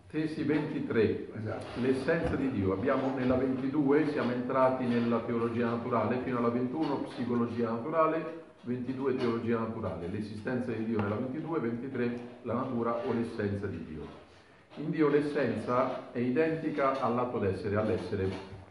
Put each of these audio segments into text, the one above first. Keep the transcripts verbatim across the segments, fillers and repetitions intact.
Tesi ventitré, Esatto. l'essenza di Dio. Abbiamo nella ventidue, siamo entrati nella teologia naturale, fino alla ventuno psicologia naturale, ventidue teologia naturale, l'esistenza di Dio nella ventidue, ventitré la natura o l'essenza di Dio. In Dio l'essenza è identica all'atto d'essere, all'essere.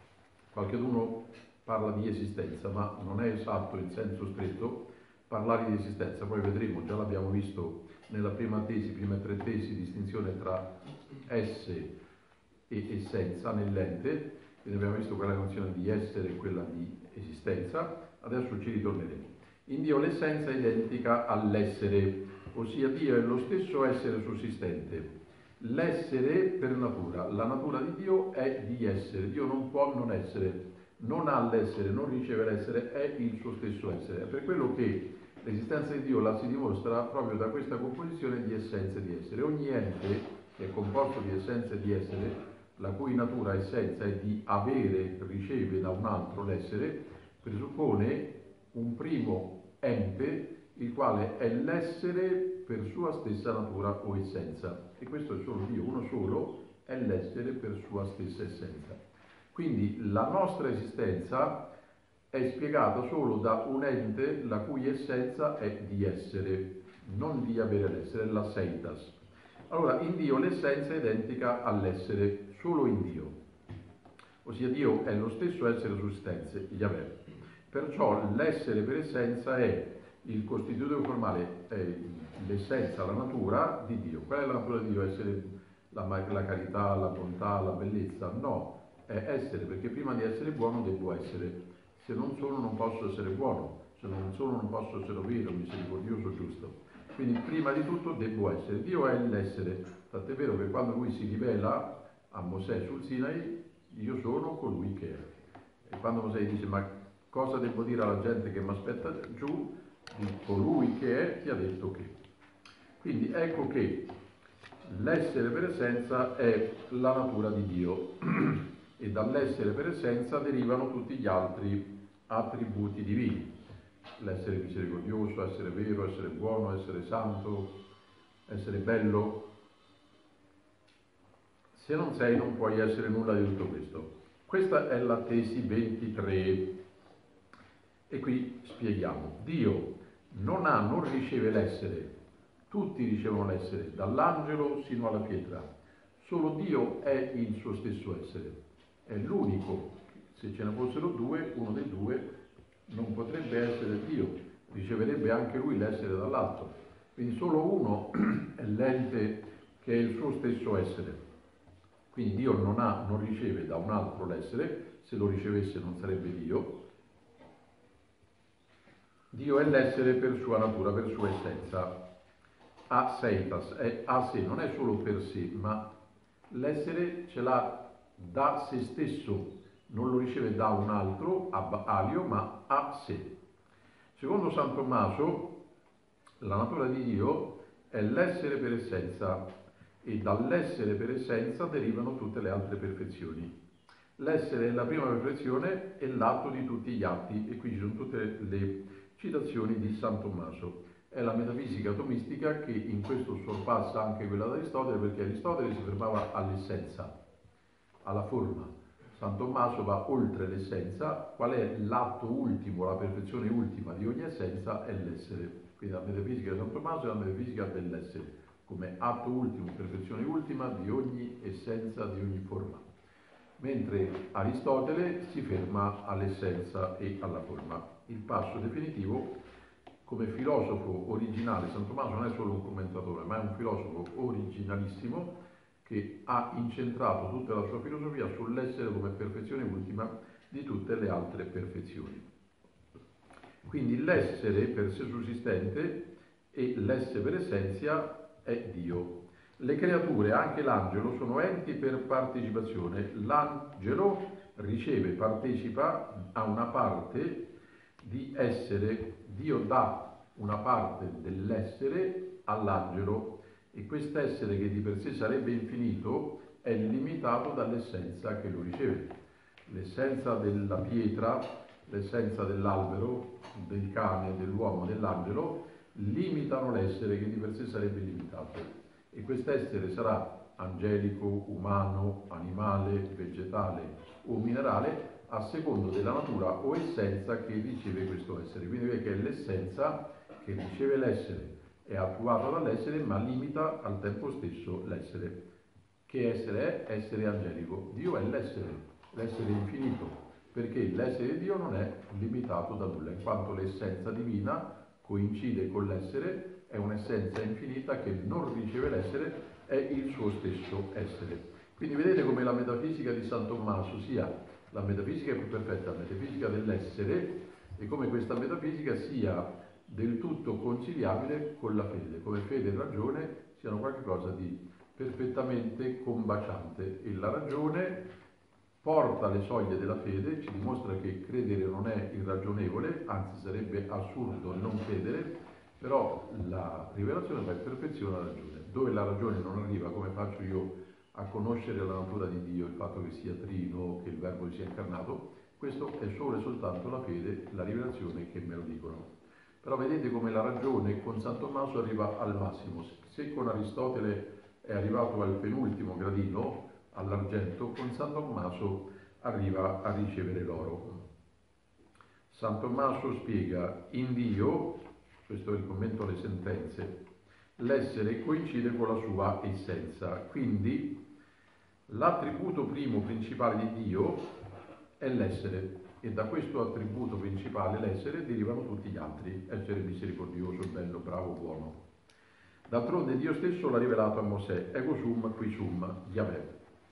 Qualcuno parla di esistenza, ma non è esatto in senso stretto parlare di esistenza, poi vedremo, già l'abbiamo visto nella prima tesi, prime tre tesi, distinzione tra esse e essenza nell'ente, quindi abbiamo visto quella nozione di essere e quella di esistenza, adesso ci ritorneremo. In Dio l'essenza è identica all'essere, ossia Dio è lo stesso essere sussistente. L'essere per natura, la natura di Dio è di essere, Dio non può non essere, non ha l'essere, non riceve l'essere, è il suo stesso essere. È per quello che l'esistenza di Dio la si dimostra proprio da questa composizione di essenza e di essere. Ogni ente che è composto di essenza e di essere, la cui natura essenza è di avere, riceve da un altro l'essere, presuppone un primo ente, il quale è l'essere per sua stessa natura o essenza. E questo è solo Dio, uno solo, è l'essere per sua stessa essenza. Quindi la nostra esistenza è spiegata solo da un ente la cui essenza è di essere, non di avere l'essere, è la seitas. Allora, in Dio l'essenza è identica all'essere, solo in Dio. Ossia Dio è lo stesso essere sussistente, Yahweh. Perciò l'essere per essenza è il costitutivo formale, è l'essenza, la natura di Dio. Qual è la natura di Dio? Essere la, la carità, la bontà, la bellezza? No, è essere, perché prima di essere buono devo essere. Se non sono non posso essere buono, se non sono non posso essere vero, misericordioso, giusto. Quindi prima di tutto devo essere. Dio è l'essere, tant'è vero che quando lui si rivela a Mosè sul Sinai, io sono colui che è. E quando Mosè dice ma cosa devo dire alla gente che mi aspetta giù, colui che è ti ha detto che. Quindi ecco che l'essere per essenza è la natura di Dio e dall'essere per essenza derivano tutti gli altri attributi divini. L'essere misericordioso, essere vero, essere buono, essere santo, essere bello. Se non sei non puoi essere nulla di tutto questo. Questa è la tesi ventitré. E qui spieghiamo. Dio non ha, non riceve l'essere. Tutti ricevono l'essere, dall'angelo sino alla pietra. Solo Dio è il suo stesso essere. È l'unico. Se ce ne fossero due, uno dei due non potrebbe essere Dio, riceverebbe anche lui l'essere dall'alto. Quindi solo uno è l'ente che è il suo stesso essere. Quindi Dio non ha, non riceve da un altro l'essere, se lo ricevesse non sarebbe Dio. Dio è l'essere per sua natura, per sua essenza. A seitas, è a sé, non è solo per sé, ma l'essere ce l'ha da se stesso, non lo riceve da un altro, ab alio, ma a sé. Secondo San Tommaso, la natura di Dio è l'essere per essenza e dall'essere per essenza derivano tutte le altre perfezioni. L'essere è la prima perfezione e l'atto di tutti gli atti, e qui ci sono tutte le citazioni di San Tommaso. È la metafisica tomistica che in questo sorpassa anche quella di Aristotele, perché Aristotele si fermava all'essenza, alla forma. San Tommaso va oltre l'essenza. Qual è l'atto ultimo, la perfezione ultima di ogni essenza? È l'essere. Quindi la metafisica di San Tommaso è la metafisica dell'essere, come atto ultimo, perfezione ultima di ogni essenza, di ogni forma. Mentre Aristotele si ferma all'essenza e alla forma. Il passo definitivo, come filosofo originale, San Tommaso non è solo un commentatore, ma è un filosofo originalissimo che ha incentrato tutta la sua filosofia sull'essere come perfezione ultima di tutte le altre perfezioni. Quindi l'essere per sé sussistente e l'essere per essenza è Dio. Le creature, anche l'angelo, sono enti per partecipazione. L'angelo riceve, partecipa a una parte di essere. Dio dà una parte dell'essere all'angelo e quest'essere, che di per sé sarebbe infinito, è limitato dall'essenza che lo riceve. L'essenza della pietra, l'essenza dell'albero, del cane, dell'uomo, dell'angelo limitano l'essere che di per sé sarebbe limitato. E quest'essere sarà angelico, umano, animale, vegetale o minerale, a secondo della natura o essenza che riceve questo essere. Quindi vede che è l'essenza che riceve l'essere, è attuata dall'essere, ma limita al tempo stesso l'essere. Che essere è? Essere angelico. Dio è l'essere, l'essere infinito, perché l'essere di Dio non è limitato da nulla, in quanto l'essenza divina coincide con l'essere, è un'essenza infinita che non riceve l'essere, è il suo stesso essere. Quindi vedete come la metafisica di San Tommaso sia la metafisica più perfetta, la metafisica dell'essere, e come questa metafisica sia del tutto conciliabile con la fede, come fede e ragione siano qualcosa di perfettamente combaciante, e la ragione porta le soglie della fede, ci dimostra che credere non è irragionevole, anzi sarebbe assurdo non credere, però la rivelazione va in perfezione alla ragione. Dove la ragione non arriva, come faccio io a conoscere la natura di Dio, il fatto che sia trino, che il verbo sia incarnato, questo è solo e soltanto la fede, la rivelazione che me lo dicono. Però vedete come la ragione con San Tommaso arriva al massimo. Se con Aristotele è arrivato al penultimo gradino, all'argento, con San Tommaso arriva a ricevere l'oro. San Tommaso spiega: in Dio, questo è il commento alle sentenze, l'essere coincide con la sua essenza, quindi l'attributo primo principale di Dio è l'essere, e da questo attributo principale, l'essere, derivano tutti gli altri: essere misericordioso, bello, bravo, buono. D'altronde Dio stesso l'ha rivelato a Mosè: ego sum qui sum Yahweh.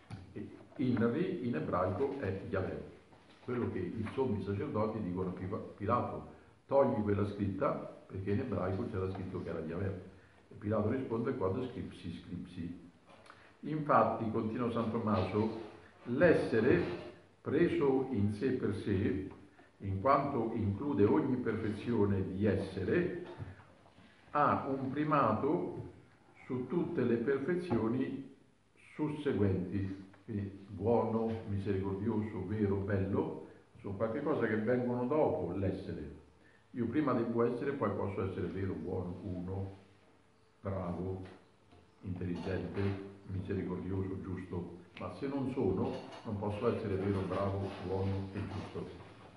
Inri in ebraico è Yahweh, quello che i sommi sacerdoti dicono a Pilato: togli quella scritta, perché in ebraico c'era scritto che era Yahweh. E Pilato risponde: quando scripsi, scripsi. Infatti, continua San Tommaso, l'essere preso in sé per sé, in quanto include ogni perfezione di essere, ha un primato su tutte le perfezioni susseguenti. Quindi buono, misericordioso, vero, bello, sono qualche cosa che vengono dopo l'essere. Io prima devo essere, poi posso essere vero, buono, uno, bravo, intelligente, misericordioso, giusto, ma se non sono, non posso essere vero, bravo, buono e giusto.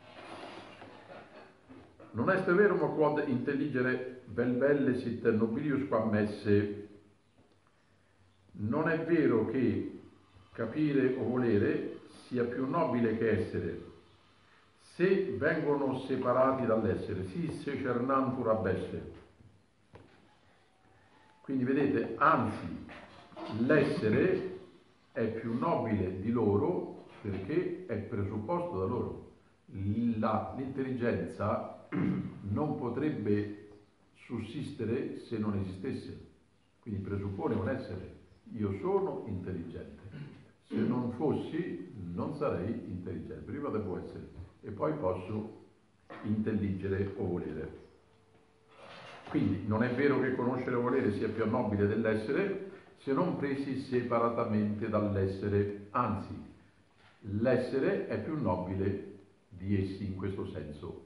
Non est verum quod intelligere vel belle sit nobilius quam esse. Non è vero che capire o volere sia più nobile che essere, se vengono separati dall'essere, si secernantur ab esse. Quindi vedete, anzi, l'essere è più nobile di loro perché è presupposto da loro. La, l'intelligenza non potrebbe sussistere se non esistesse, quindi presuppone un essere. Io sono intelligente, se non fossi non sarei intelligente, prima devo essere e poi posso intelligere o volere. Quindi non è vero che conoscere o volere sia più nobile dell'essere se non presi separatamente dall'essere, anzi l'essere è più nobile di essi in questo senso.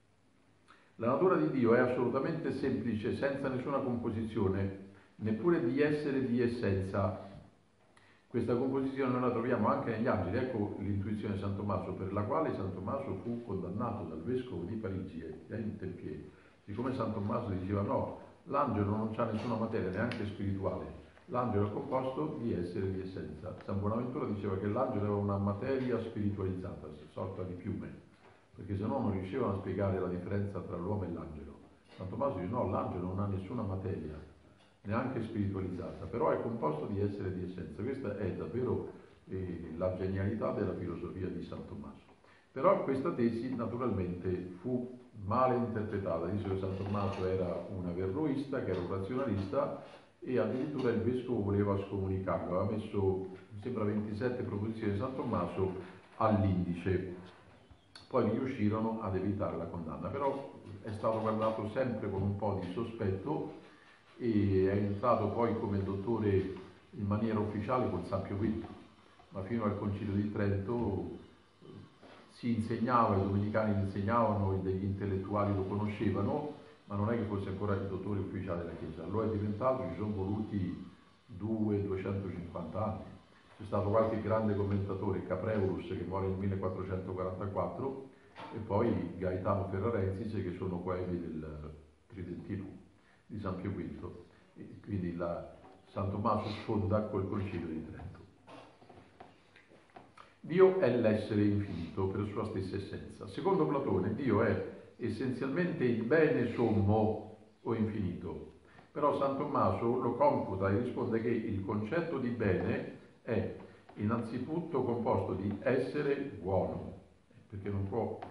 La natura di Dio è assolutamente semplice, senza nessuna composizione, neppure di essere di essenza. Questa composizione noi la troviamo anche negli angeli. Ecco l'intuizione di San Tommaso, per la quale San Tommaso fu condannato dal vescovo di Parigi e in tempieri. Siccome San Tommaso diceva no, l'angelo non ha nessuna materia, neanche spirituale, l'angelo è composto di essere e di essenza. San Bonaventura diceva che l'angelo era una materia spiritualizzata, sorta di piume, perché se no non riuscivano a spiegare la differenza tra l'uomo e l'angelo. San Tommaso dice no, l'angelo non ha nessuna materia, neanche spiritualizzata, però è composto di essere e di essenza. Questa è davvero eh, la genialità della filosofia di San Tommaso. Però questa tesi naturalmente fu male interpretata. Dice che San Tommaso era un averroista, che era un razionalista, e addirittura il vescovo voleva scomunicarlo, aveva messo, mi sembra, ventisette proposizioni di San Tommaso all'indice. Poi riuscirono ad evitare la condanna, però è stato guardato sempre con un po' di sospetto e è entrato poi come dottore in maniera ufficiale con San Pio quinto, ma fino al Concilio di Trento si insegnava, i domenicani insegnavano, degli intellettuali lo conoscevano, ma non è che fosse ancora il dottore ufficiale della Chiesa. Lo è diventato, ci sono voluti duecentocinquanta anni. C'è stato qualche grande commentatore, Capreolus, che muore nel millequattrocentoquarantaquattro, e poi Gaetano Ferrarensis, che sono coevi del Tridentino di San Pio quinto. E quindi la, San Tommaso sfonda col Concilio di Trento. Dio è l'essere infinito per sua stessa essenza. Secondo Platone, Dio è essenzialmente il bene sommo o infinito. Però San Tommaso lo confuta e risponde che il concetto di bene è innanzitutto composto di essere buono, perché non può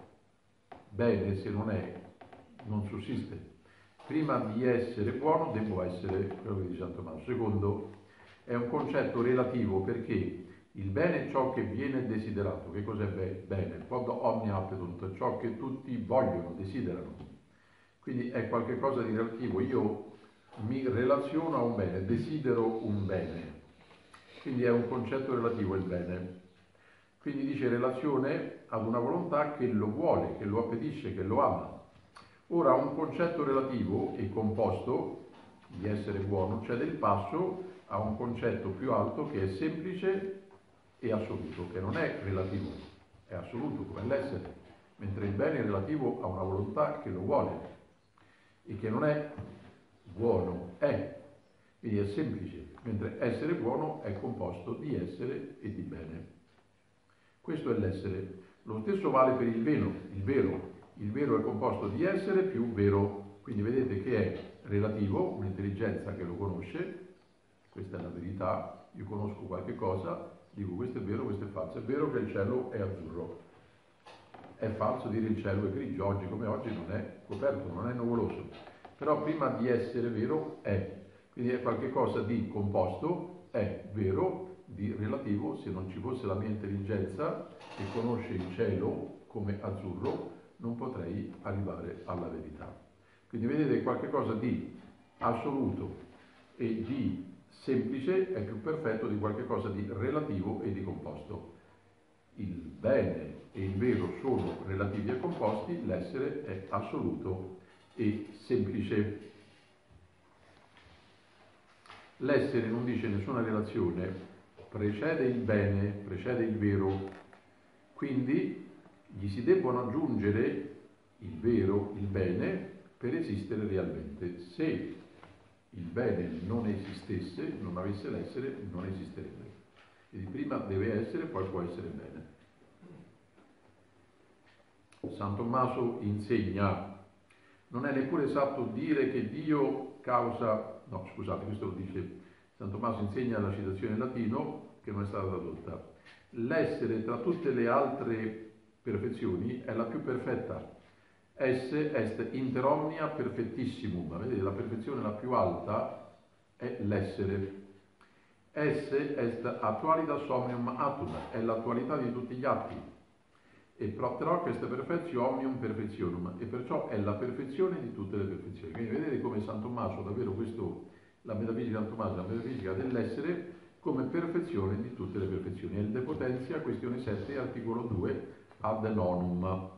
bene se non è, non sussiste. Prima di essere buono devo essere quello che dice San Tommaso. Secondo, è un concetto relativo perché il bene è ciò che viene desiderato. Che cos'è bene? Quod omnia appetunt, ciò che tutti vogliono, desiderano. Quindi è qualcosa di relativo. Io mi relaziono a un bene, desidero un bene. Quindi è un concetto relativo il bene. Quindi dice relazione ad una volontà che lo vuole, che lo appetisce, che lo ama. Ora un concetto relativo e composto di essere buono cede il passo a un concetto più alto che è semplice e assoluto, che non è relativo, è assoluto come l'essere, mentre il bene è relativo a una volontà che lo vuole e che non è buono, è, quindi è semplice, mentre essere buono è composto di essere e di bene. Questo è l'essere. Lo stesso vale per il vero, il vero. Il vero è composto di essere più vero, quindi vedete che è relativo, un'intelligenza che lo conosce, questa è la verità, io conosco qualche cosa, dico questo è vero, questo è falso. È vero che il cielo è azzurro, è falso dire il cielo è grigio, oggi come oggi non è coperto, non è nuvoloso, però prima di essere vero è, quindi è qualche cosa di composto, è vero, di relativo. Se non ci fosse la mia intelligenza che conosce il cielo come azzurro, non potrei arrivare alla verità. Quindi vedete, qualche cosa di assoluto e di semplice è più perfetto di qualche cosa di relativo e di composto. Il bene e il vero sono relativi e composti, l'essere è assoluto e semplice. L'essere non dice nessuna relazione, precede il bene, precede il vero, quindi gli si debbono aggiungere il vero, il bene, per esistere realmente. Se il bene non esistesse, non avesse l'essere, non esisterebbe. Quindi prima deve essere, poi può essere bene. San Tommaso insegna, non è neppure esatto dire che Dio causa, no scusate, questo lo dice San Tommaso, insegna la citazione in latino che non è stata tradotta. L'essere tra tutte le altre perfezioni è la più perfetta. Esse est inter omnia perfettissimum. Vedete, la perfezione la più alta è l'essere. Esse est attualitas omnium atum, è l'attualità di tutti gli atti. E propter hoc est perfectio omnium perfectionum, e perciò è la perfezione di tutte le perfezioni. Quindi vedete come San Tommaso, davvero questo, la metafisica di San Tommaso, la metafisica dell'essere come perfezione di tutte le perfezioni. È il De Potentia, questione sette, articolo due, ad nonum.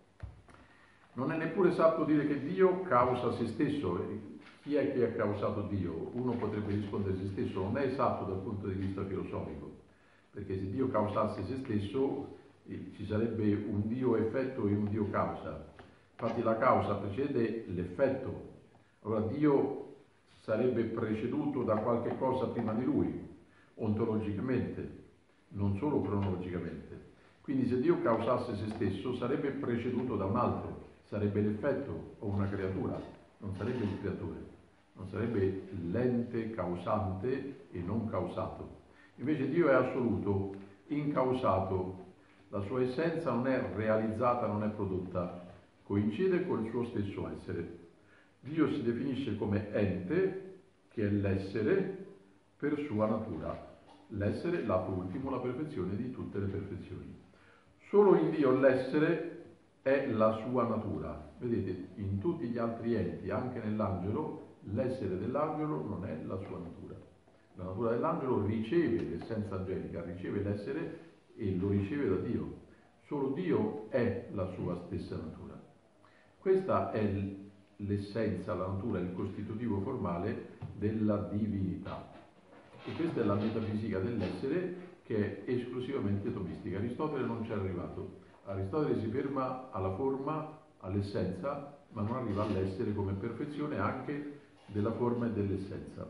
Non è neppure esatto dire che Dio causa se stesso. Chi è che ha causato Dio? Uno potrebbe rispondere se stesso. Non è esatto dal punto di vista filosofico, perché se Dio causasse se stesso eh, ci sarebbe un Dio effetto e un Dio causa. Infatti la causa precede l'effetto. Allora Dio sarebbe preceduto da qualche cosa prima di Lui, ontologicamente, non solo cronologicamente. Quindi se Dio causasse se stesso sarebbe preceduto da un altro, sarebbe l'effetto o una creatura, non sarebbe il creatore, non sarebbe l'ente causante e non causato. Invece Dio è assoluto, incausato, la sua essenza non è realizzata, non è prodotta, coincide col suo stesso essere. Dio si definisce come ente, che è l'essere per sua natura. L'essere, l'atto ultimo, la perfezione di tutte le perfezioni. Solo in Dio l'essere è la sua natura. Vedete, in tutti gli altri enti, anche nell'angelo, l'essere dell'angelo non è la sua natura. La natura dell'angelo riceve l'essenza angelica, riceve l'essere e lo riceve da Dio. Solo Dio è la sua stessa natura. Questa è l'essenza, la natura, il costitutivo formale della divinità. E questa è la metafisica dell'essere, che è esclusivamente tomistica. Aristotele non ci è arrivato. Aristotele si ferma alla forma, all'essenza, ma non arriva all'essere come perfezione anche della forma e dell'essenza.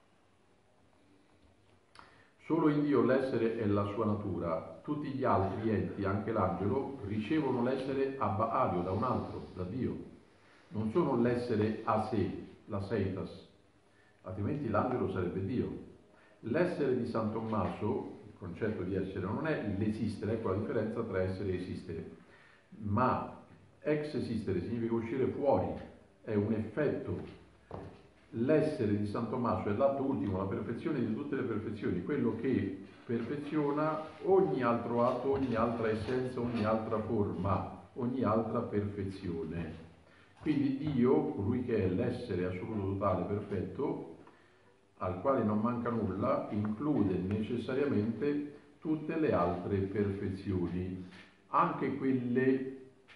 Solo in Dio l'essere è la sua natura. Tutti gli altri enti, anche l'angelo, ricevono l'essere abba adio, da un altro, da Dio. Non sono l'essere a sé, la seitas, altrimenti l'angelo sarebbe Dio. L'essere di San Tommaso, il concetto di essere, non è l'esistere, ecco la differenza tra essere e esistere, ma ex esistere significa uscire fuori, è un effetto. L'essere di San Tommaso è l'atto ultimo, la perfezione di tutte le perfezioni, quello che perfeziona ogni altro atto, ogni altra essenza, ogni altra forma, ogni altra perfezione. Quindi Dio, colui che è l'essere assoluto, totale, perfetto, al quale non manca nulla, include necessariamente tutte le altre perfezioni, anche quelle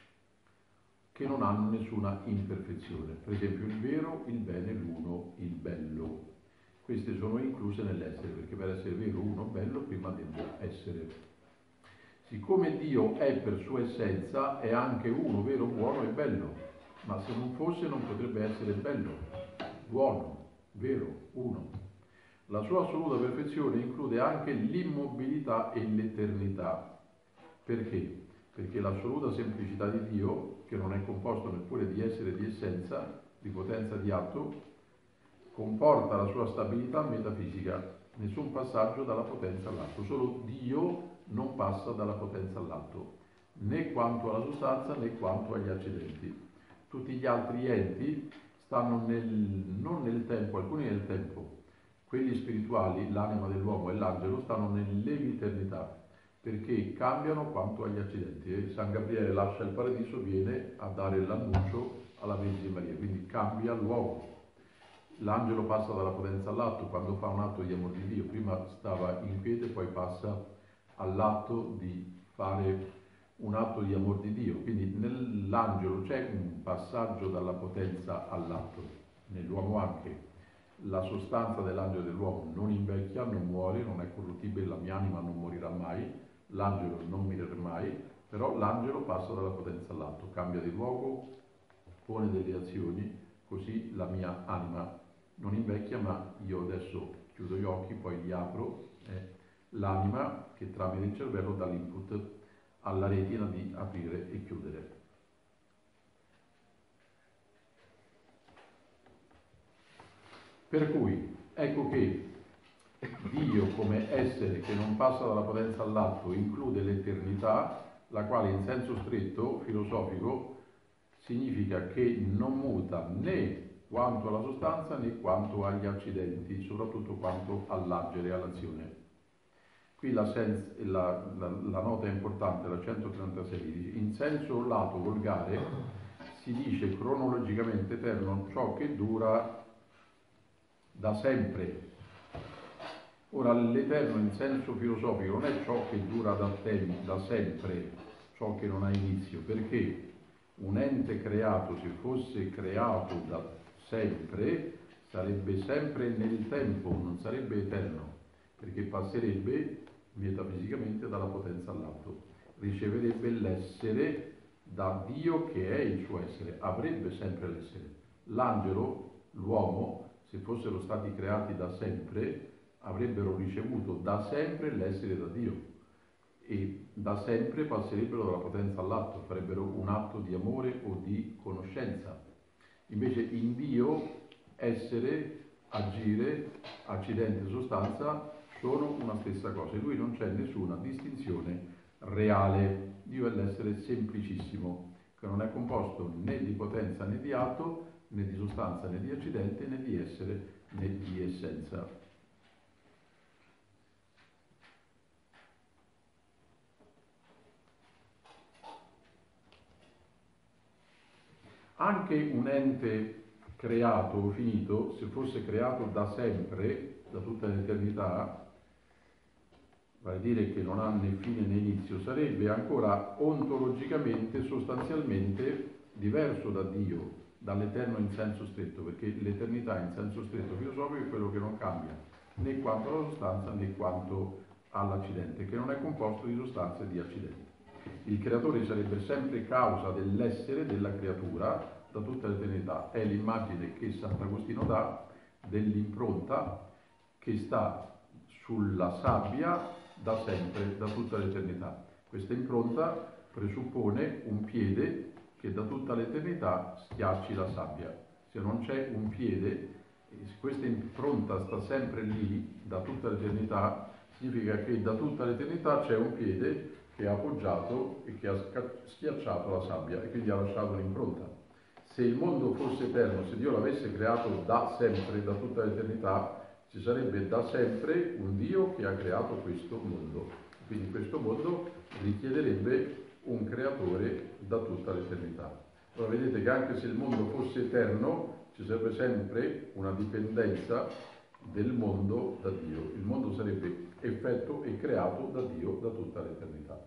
che non hanno nessuna imperfezione. Per esempio il vero, il bene, l'uno, il bello. Queste sono incluse nell'essere, perché per essere vero, uno, bello, prima deve essere. Siccome Dio è per sua essenza, è anche uno, vero, buono e bello, ma se non fosse non potrebbe essere bello, buono, vero, uno. La sua assoluta perfezione include anche l'immobilità e l'eternità. Perché? Perché l'assoluta semplicità di Dio, che non è composto neppure di essere e di essenza, di potenza di atto, comporta la sua stabilità metafisica, nessun passaggio dalla potenza all'atto. Solo Dio non passa dalla potenza all'atto, né quanto alla sostanza né quanto agli accidenti. Tutti gli altri enti stanno nel, non nel tempo, alcuni nel tempo. Quelli spirituali, l'anima dell'uomo e l'angelo, stanno nell'eviternità, perché cambiano quanto agli accidenti. E San Gabriele lascia il paradiso, viene a dare l'annuncio alla Vergine Maria, quindi cambia luogo. L'angelo passa dalla potenza all'atto quando fa un atto di amor di Dio. Prima stava in quiete, poi passa all'atto di fare un atto di amor di Dio. Quindi nell'angelo c'è un passaggio dalla potenza all'atto, nell'uomo anche. La sostanza dell'angelo e dell'uomo non invecchia, non muore, non è corruttibile, la mia anima non morirà mai, l'angelo non morirà mai, però l'angelo passa dalla potenza all'atto, cambia di luogo, pone delle azioni, così la mia anima non invecchia, ma io adesso chiudo gli occhi, poi li apro, è l'anima che tramite il cervello dà l'input alla retina di aprire e chiudere. Per cui, ecco che Dio come essere che non passa dalla potenza all'atto include l'eternità, la quale in senso stretto, filosofico, significa che non muta né quanto alla sostanza né quanto agli accidenti, soprattutto quanto all'agere e all'azione. Qui la, sens- la, la, la nota è importante, la centotrentasei, in senso lato volgare si dice cronologicamente eterno ciò che dura da sempre. Ora l'eterno in senso filosofico non è ciò che dura da, tem- da sempre, ciò che non ha inizio, perché un ente creato, se fosse creato da sempre, sarebbe sempre nel tempo, non sarebbe eterno, perché passerebbe metafisicamente dalla potenza all'atto, riceverebbe l'essere da Dio che è il suo essere, avrebbe sempre l'essere. L'angelo, l'uomo, se fossero stati creati da sempre, avrebbero ricevuto da sempre l'essere da Dio e da sempre passerebbero dalla potenza all'atto, farebbero un atto di amore o di conoscenza. Invece in Dio essere, agire, accidente, sostanza sono una stessa cosa. In lui non c'è nessuna distinzione reale. Dio è l'essere semplicissimo, che non è composto né di potenza né di atto, né di sostanza né di accidente, né di essere né di essenza. Anche un ente creato o finito, se fosse creato da sempre, da tutta l'eternità, vale a dire che non ha né fine né inizio, sarebbe ancora ontologicamente, sostanzialmente diverso da Dio, dall'eterno in senso stretto, perché l'eternità in senso stretto filosofico è quello che non cambia, né quanto alla sostanza né quanto all'accidente, che non è composto di sostanza e di accidente. Il creatore sarebbe sempre causa dell'essere della creatura da tutta l'eternità. È l'immagine che Sant'Agostino dà dell'impronta che sta sulla sabbia da sempre, da tutta l'eternità. Questa impronta presuppone un piede che da tutta l'eternità schiacci la sabbia. Se non c'è un piede, se questa impronta sta sempre lì da tutta l'eternità, significa che da tutta l'eternità c'è un piede che ha appoggiato e che ha schiacciato la sabbia e quindi ha lasciato un'impronta. Se il mondo fosse eterno, se Dio l'avesse creato da sempre, da tutta l'eternità, ci sarebbe da sempre un Dio che ha creato questo mondo. Quindi questo mondo richiederebbe un creatore da tutta l'eternità. Allora vedete che anche se il mondo fosse eterno, ci sarebbe sempre una dipendenza del mondo da Dio. Il mondo sarebbe effetto e creato da Dio da tutta l'eternità.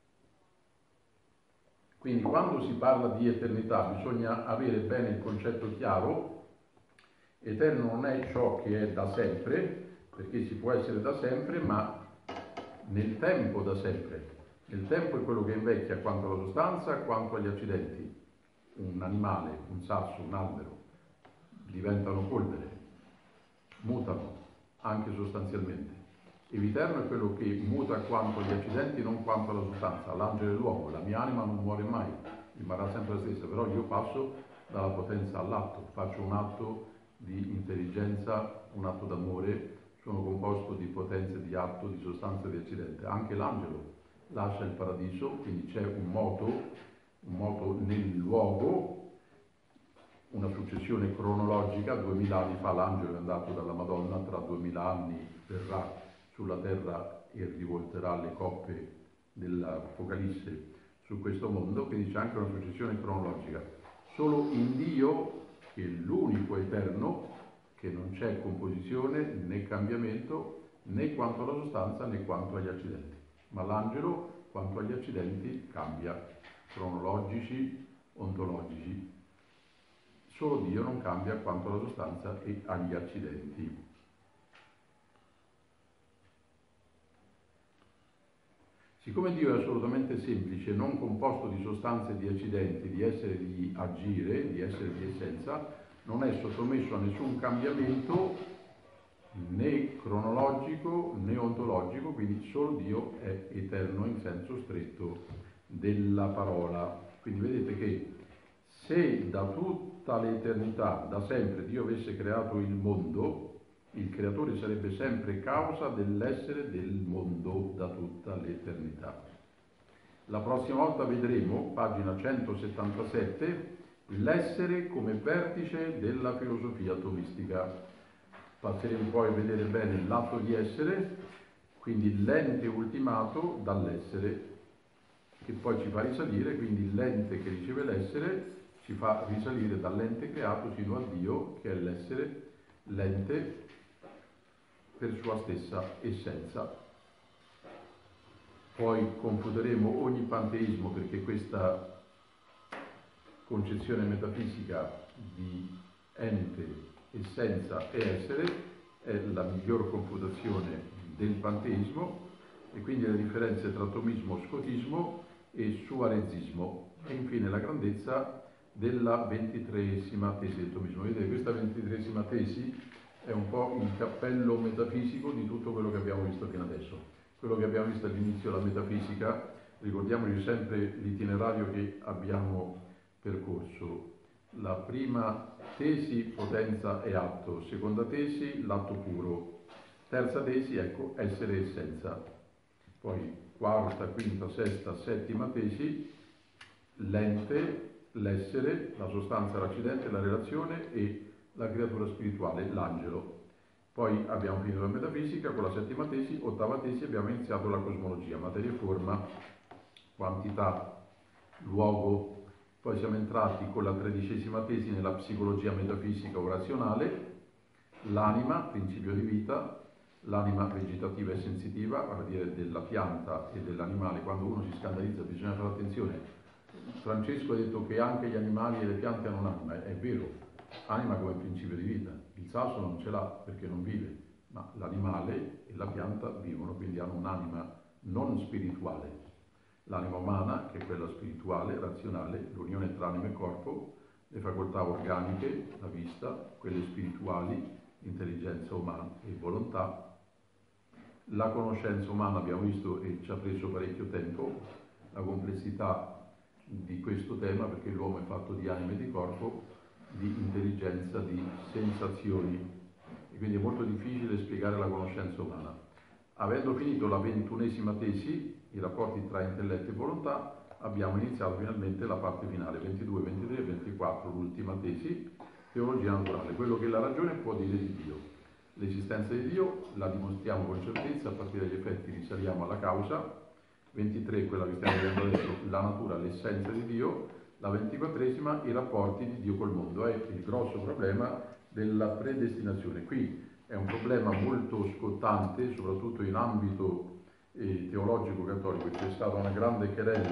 Quindi quando si parla di eternità bisogna avere bene il concetto chiaro. Eterno non è ciò che è da sempre, perché si può essere da sempre, ma nel tempo da sempre. Nel tempo è quello che invecchia quanto alla sostanza, quanto agli accidenti. Un animale, un sasso, un albero diventano polvere, mutano anche sostanzialmente. Il viterno è quello che muta quanto agli accidenti, non quanto alla sostanza. L'angelo è l'uomo, la mia anima non muore mai, rimarrà sempre la stessa, però io passo dalla potenza all'atto, faccio un atto di intelligenza, un atto d'amore, sono composto di potenze di atto, di sostanza e di accidente. Anche l'angelo lascia il paradiso, quindi c'è un moto, un moto nel luogo, una successione cronologica. Duemila anni fa l'angelo è andato dalla Madonna, tra duemila anni verrà sulla terra e rivolterà le coppe dell'Apocalisse su questo mondo, quindi c'è anche una successione cronologica. Solo in Dio, che è l'unico eterno, che non c'è composizione né cambiamento né quanto alla sostanza né quanto agli accidenti, ma l'angelo quanto agli accidenti cambia, cronologici, ontologici. Solo Dio non cambia quanto alla sostanza e agli accidenti. Siccome Dio è assolutamente semplice, non composto di sostanze e di accidenti, di essere di agire, di essere di essenza, non è sottomesso a nessun cambiamento né cronologico né ontologico, quindi solo Dio è eterno in senso stretto della parola. Quindi vedete che se da tutta l'eternità, da sempre, Dio avesse creato il mondo, il creatore sarebbe sempre causa dell'essere del mondo da tutta l'eternità. La prossima volta vedremo, pagina centosettantasette, l'essere come vertice della filosofia atomistica. Passeremo poi a vedere bene l'atto di essere, quindi l'ente ultimato dall'essere, che poi ci fa risalire, quindi l'ente che riceve l'essere ci fa risalire dall'ente creato fino a Dio, che è l'essere, l'ente per sua stessa essenza. Poi confuteremo ogni panteismo, perché questa concezione metafisica di ente, essenza e essere è la miglior confutazione del panteismo, e quindi le differenze tra atomismo, scotismo e suarezismo, e infine la grandezza della ventitreesima tesi del tomismo. Vedete, questa ventitreesima tesi è un po' il cappello metafisico di tutto quello che abbiamo visto fino adesso. Quello che abbiamo visto all'inizio, la metafisica, ricordiamoci sempre l'itinerario che abbiamo percorso. La prima tesi, potenza e atto; seconda tesi, l'atto puro; terza tesi, ecco, essere e essenza. Poi quarta, quinta, sesta, settima tesi, l'ente, l'essere, la sostanza, l'accidente, la relazione e la creatura spirituale, l'angelo. Poi abbiamo finito la metafisica con la settima tesi. Ottava tesi, abbiamo iniziato la cosmologia, materia e forma, quantità, luogo. Poi siamo entrati con la tredicesima tesi nella psicologia metafisica o razionale, l'anima, principio di vita, l'anima vegetativa e sensitiva, vale a dire della pianta e dell'animale. Quando uno si scandalizza bisogna fare attenzione. Francesco ha detto che anche gli animali e le piante hanno un'anima, è vero, anima come principio di vita. Il sasso non ce l'ha perché non vive, ma l'animale e la pianta vivono, quindi hanno un'anima non spirituale. L'anima umana, che è quella spirituale, razionale, l'unione tra anima e corpo, le facoltà organiche, la vista, quelle spirituali, intelligenza umana e volontà. La conoscenza umana, abbiamo visto, e ci ha preso parecchio tempo, la complessità di questo tema, perché l'uomo è fatto di anima e di corpo, di intelligenza, di sensazioni, e quindi è molto difficile spiegare la conoscenza umana. Avendo finito la ventunesima tesi, i rapporti tra intelletto e volontà, abbiamo iniziato finalmente la parte finale, ventidue, ventitré e ventiquattro, l'ultima tesi, teologia naturale, quello che la ragione può dire di Dio. L'esistenza di Dio la dimostriamo con certezza, a partire dagli effetti risaliamo alla causa. ventitré, quella che stiamo vedendo adesso, la natura, l'essenza di Dio. La ventiquattresima, i rapporti di Dio col mondo, è il grosso problema della predestinazione. Qui è un problema molto scottante, soprattutto in ambito eh, teologico cattolico. C'è stata una grande querela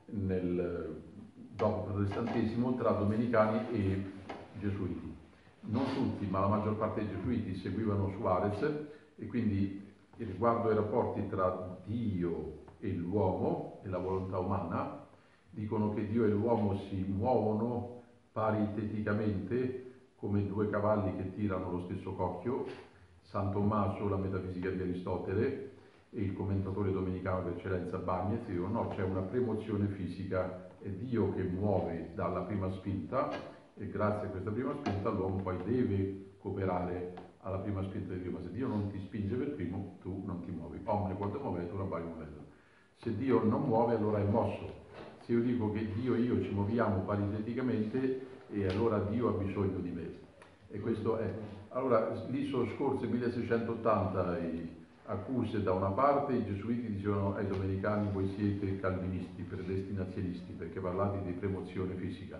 nel dopo protestantesimo tra domenicani e gesuiti. Non tutti, ma la maggior parte dei gesuiti seguivano Suarez, e quindi riguardo ai rapporti tra Dio e l'uomo e la volontà umana, dicono che Dio e l'uomo si muovono pariteticamente come due cavalli che tirano lo stesso cocchio. San Tommaso, la metafisica di Aristotele, e il commentatore domenicano per eccellenza Bagnez dicono no, c'è una premozione fisica, è Dio che muove dalla prima spinta, e grazie a questa prima spinta l'uomo poi deve cooperare alla prima spinta di Dio. Ma se Dio non ti spinge per primo, tu non ti muovi. Omne quando muove, tu rabai muovendo. Se Dio non muove, allora è mosso. Se io dico che Dio e io ci muoviamo pariteticamente, e allora Dio ha bisogno di me. E questo è. Allora, lì sono scorse milleseicentottanta i accuse da una parte, i gesuiti dicevano ai domenicani voi siete calvinisti, predestinazionisti, perché parlate di premozione fisica.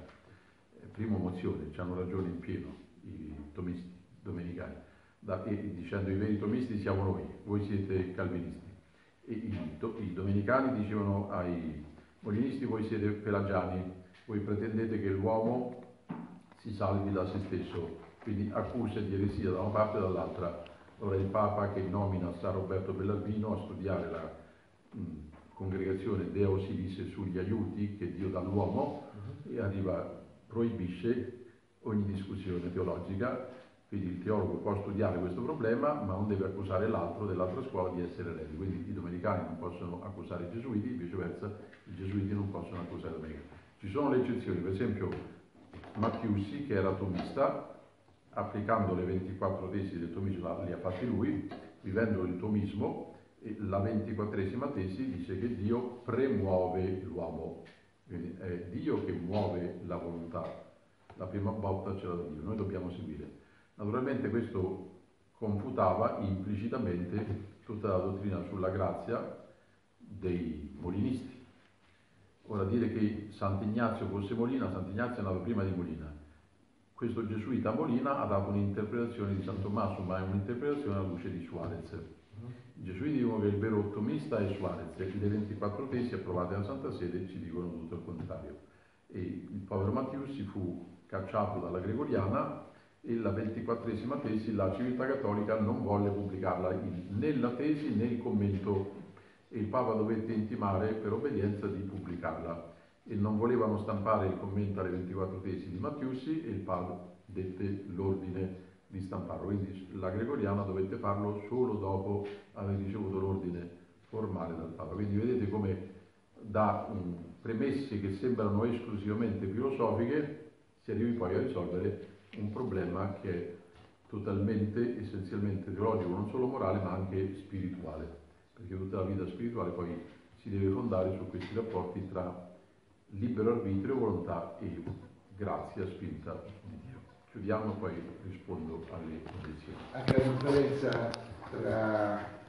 Prima mozione, ci hanno ragione in pieno i tomisti domenicani, da, e, dicendo i veri tomisti siamo noi, voi siete calvinisti. E i, do, i domenicani dicevano ai molinisti voi siete pelagiani, voi pretendete che l'uomo si salvi da se stesso, quindi accuse di eresia da una parte e dall'altra. Ora il Papa che nomina San Roberto Bellarmino a studiare la mh, congregazione Deo Silis sugli aiuti che Dio dà all'uomo, uh-huh. e arriva proibisce ogni discussione teologica, quindi il teologo può studiare questo problema ma non deve accusare l'altro dell'altra scuola di essere eredi. Quindi i domenicani non possono accusare i gesuiti, viceversa i gesuiti non possono accusare i domenicani. Ci sono le eccezioni, per esempio Mattiussi, che era tomista, applicando le ventiquattro tesi del tomismo le ha fatte lui, vivendo il tomismo, e la ventiquattresima tesi dice che Dio premuove l'uomo. Quindi è Dio che muove la volontà, la prima botta ce l'ha da Dio, noi dobbiamo seguire. Naturalmente questo confutava implicitamente tutta la dottrina sulla grazia dei molinisti. Ora dire che Sant'Ignazio fosse Molina, Sant'Ignazio è nato prima di Molina. Questo gesuita Molina ha dato un'interpretazione di San Tommaso, ma è un'interpretazione alla luce di Suarez. I gesuiti dicono che il vero ottomista è Suarez, e le ventiquattro tesi approvate dalla Santa Sede ci dicono tutto il contrario. E il povero Mattiussi fu cacciato dalla Gregoriana, e la ventiquattresima tesi la civiltà cattolica non volle pubblicarla né la tesi né il commento, e il Papa dovette intimare per obbedienza di pubblicarla, e non volevano stampare il commento alle ventiquattro tesi di Mattiussi, e il Papa dette l'ordine di stamparlo, quindi la Gregoriana dovette farlo solo dopo aver ricevuto l'ordine formale dal Papa. Quindi vedete come da um, premesse che sembrano esclusivamente filosofiche si arrivi poi a risolvere un problema che è totalmente, essenzialmente teologico, non solo morale ma anche spirituale, perché tutta la vita spirituale poi si deve fondare su questi rapporti tra libero arbitrio, volontà e grazia, spinta di Dio. Chiudiamo, poi rispondo alle obiezioni. Anche la differenza tra